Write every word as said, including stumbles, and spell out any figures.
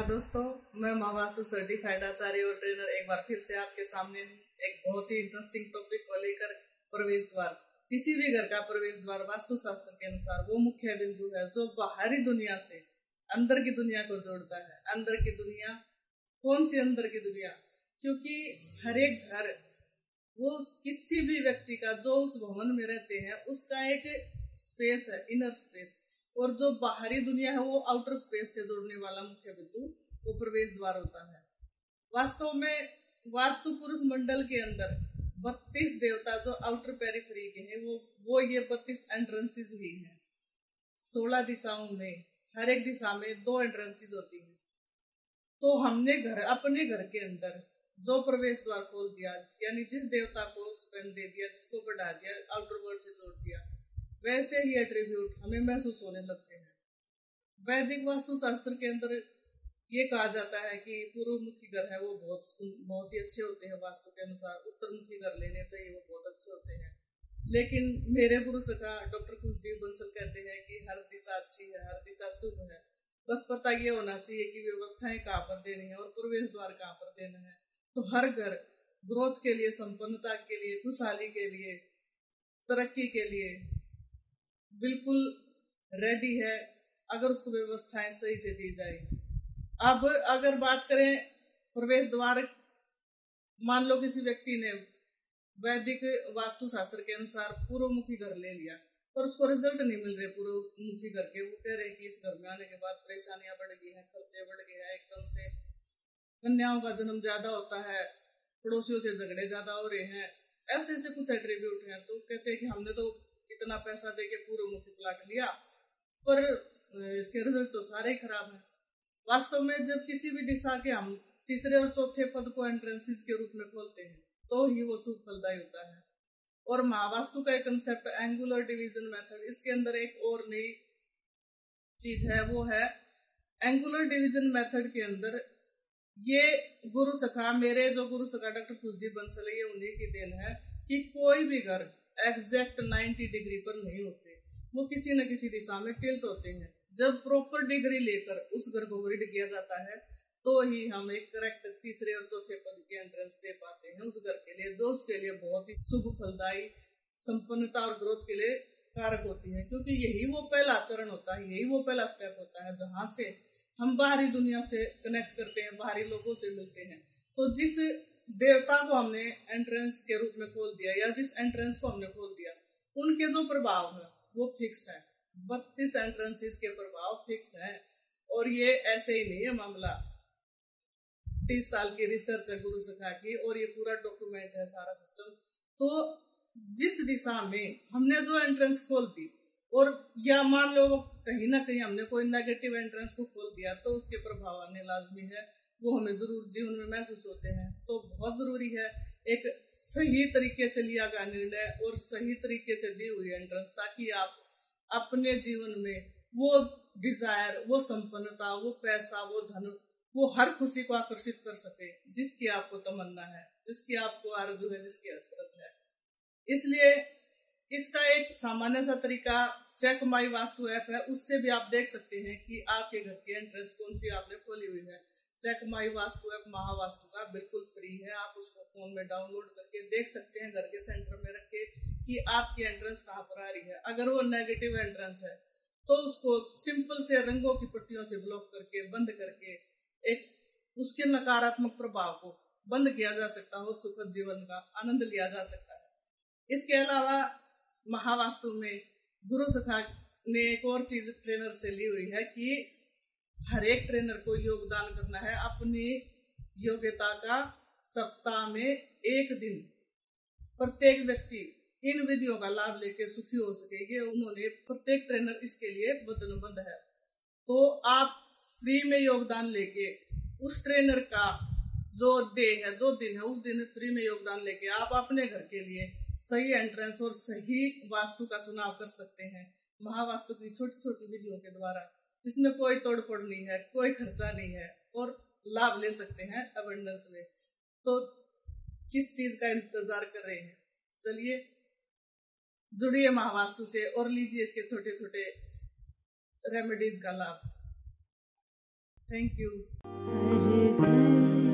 दोस्तों, मैं महावास्तु सर्टिफाइड आचार्य और ट्रेनर एक बार फिर से आपके सामने हूँ एक बहुत ही इंटरेस्टिंग टॉपिक को लेकर। प्रवेश द्वार, किसी भी घर का प्रवेश द्वार वास्तु शास्त्र के अनुसार वो मुख्य बिंदु है जो बाहरी दुनिया से अंदर की दुनिया को जोड़ता है। अंदर की दुनिया, कौन सी अंदर की दुनिया? क्योंकि हर एक घर वो किसी भी व्यक्ति का जो उस भवन में रहते हैं उसका एक स्पेस है, इनर स्पेस, और जो बाहरी दुनिया है वो आउटर स्पेस से जोड़ने वाला मुख्य बिंदु वो प्रवेश द्वार होता है। वास्तव में वास्तु पुरुष मंडल के अंदर बत्तीस देवता जो आउटर पेरिफेरी के हैं वो वो ये बत्तीस एंट्रेंसेस ही हैं। सोलह दिशाओं में हर एक दिशा में दो एंट्रेंसेस होती हैं। तो हमने घर अपने घर के अंदर जो प्रवेश द्वार खोल दिया, यानी जिस देवता को स्पेन दे दिया, जिसको बढ़ा दिया, आउटर वर्ल्ड से जोड़ दिया, वैसे ही एट्रीब्यूट हमें महसूस होने लगते हैं। वैदिक वास्तु शास्त्र के अंदर ये कहा जाता है कि पूर्व मुखी घर है वो बहुत बहुत ही अच्छे होते हैं वास्तु के अनुसार। उत्तर मुखी घर लेने चाहिए, वो बहुत अच्छे होते हैं। लेकिन मेरे गुरु सखा डॉक्टर कुलदीप बंसल कहते हैं कि हर दिशा अच्छी है, हर दिशा शुभ है, बस पता ये होना चाहिए कि व्यवस्थाएं कहाँ पर देनी है और प्रवेश द्वार कहाँ पर देना है। तो हर घर ग्रोथ के लिए, संपन्नता के लिए, खुशहाली के लिए, तरक्की के लिए बिल्कुल रेडी है अगर उसको व्यवस्थाएं सही से दी जाए। अब अगर बात करें प्रवेश द्वार, मान लो किसी व्यक्ति ने वैदिक वास्तु शास्त्र के अनुसार पूर्वमुखी घर ले लिया पर उसको रिजल्ट नहीं मिल रहे पूर्वमुखी घर के। वो कह रहे हैं कि इस घर में आने के बाद परेशानियां बढ़ गई हैं, खर्चे बढ़ गए हैं, एकदम से कन्याओं का जन्म ज्यादा होता है, पड़ोसियों से झगड़े ज्यादा हो रहे हैं, ऐसे ऐसे कुछ एट्रीब्यूट हैं। तो कहते हैं कि हमने तो इतना पैसा दे के पूर्वमुखी प्लाट लिया पर इसके रिजल्ट तो सारे ही खराब हैं। वास्तव में जब किसी भी दिशा के हम तीसरे और चौथे पद को एंट्रेंसेस के रूप में खोलते हैं तो ही वो शुभ फलदायी होता है। और महावास्तु का एक कंसेप्ट एंगुलर डिवीजन मेथड, इसके अंदर एक और नई चीज है, वो है एंगुलर डिवीजन मेथड के अंदर ये गुरु सखा, मेरे जो गुरु सखा डॉक्टर कुलदीप बंसल, ये उन्हीं की देन है कि कोई भी घर एग्जैक्ट नब्बे डिग्री पर नहीं होते, वो किसी न किसी दिशा में टिल्ट होते हैं। जब प्रॉपर डिग्री लेकर उस घर को ग्रिड किया जाता है तो ही हम एक करेक्ट तीसरे और चौथे पद के एंट्रेंस दे पाते हैं उस घर के लिए, जो उसके लिए बहुत ही शुभ फलदायी, संपन्नता और ग्रोथ के लिए कारक होती है। क्योंकि यही वो पहला चरण होता है, यही वो पहला स्टेप होता है जहां से हम बाहरी दुनिया से कनेक्ट करते हैं, बाहरी लोगों से मिलते हैं। तो जिस देवता को हमने एंट्रेंस के रूप में खोल दिया या जिस एंट्रेंस को हमने खोल दिया, उनके जो प्रभाव है वो फिक्स है। बत्तीस एंट्रेंसेस के प्रभाव फिक्स है और ये ऐसे ही नहीं है मामला। तीस साल की रिसर्च है गुरु सखा की और ये पूरा डॉक्यूमेंट है, सारा सिस्टम। तो जिस दिशा में हमने जो एंट्रेंस खोल दी, और या मान लो कहीं ना कहीं हमने कोई नेगेटिव एंट्रेंस को खोल दिया, तो उसके प्रभाव आने लाजमी है, वो हमें जरूर जीवन में महसूस होते हैं। तो बहुत जरूरी है एक सही तरीके से लिया गया निर्णय और सही तरीके से दी हुई एंट्रेंस, ताकि आप अपने जीवन में वो डिजायर, वो संपन्नता, वो पैसा, वो धन, वो हर खुशी को आकर्षित कर सके जिसकी आपको तमन्ना है, जिसकी आपको आरज़ू है, जिसकी हसरत है। इसलिए इसका एक सामान्य सा तरीका चेक माई वास्तु ऐप है, उससे भी आप देख सकते हैं कि आपके घर की एंट्रेंस कौन सी आपने खोली हुई है। Check my Vastu app Mahavastu का बिल्कुल फ्री है, आप उसको फोन में डाउनलोड करके देख सकते हैं घर के सेंटर में रख के कि आपकी एंट्रेंस कहाँ पर आ रही है। अगर वो नेगेटिव एंट्रेंस है तो उसको सिंपल से रंगों की पट्टियों से ब्लॉक करके, बंद करके, एक उसके नकारात्मक प्रभाव को बंद किया जा सकता हो, सुखद जीवन का आनंद लिया जा सकता है। इसके अलावा महावास्तु में गुरु सखा ने एक और चीज ट्रेनर से ली हुई है कि हर एक ट्रेनर को योगदान करना है अपनी योग्यता का। सप्ताह में एक दिन प्रत्येक व्यक्ति इन विधियों का लाभ लेके सुखी हो सके, ये उन्होंने प्रत्येक ट्रेनर इसके लिए वचनबद्ध है। तो आप फ्री में योगदान लेके उस ट्रेनर का जो डे है, जो दिन है, उस दिन फ्री में योगदान लेके आप अपने घर के लिए सही एंट्रेंस और सही वास्तु का चुनाव कर सकते हैं महावास्तु की छोटी छोटी विधियों के द्वारा, जिसमें कोई तोड़फोड़ नहीं है, कोई खर्चा नहीं है और लाभ ले सकते हैं अबंडेंस में। तो किस चीज का इंतजार कर रहे हैं? चलिए जुड़िए महावास्तु से और लीजिए इसके छोटे छोटे रेमेडीज का लाभ। Thank you. हर घर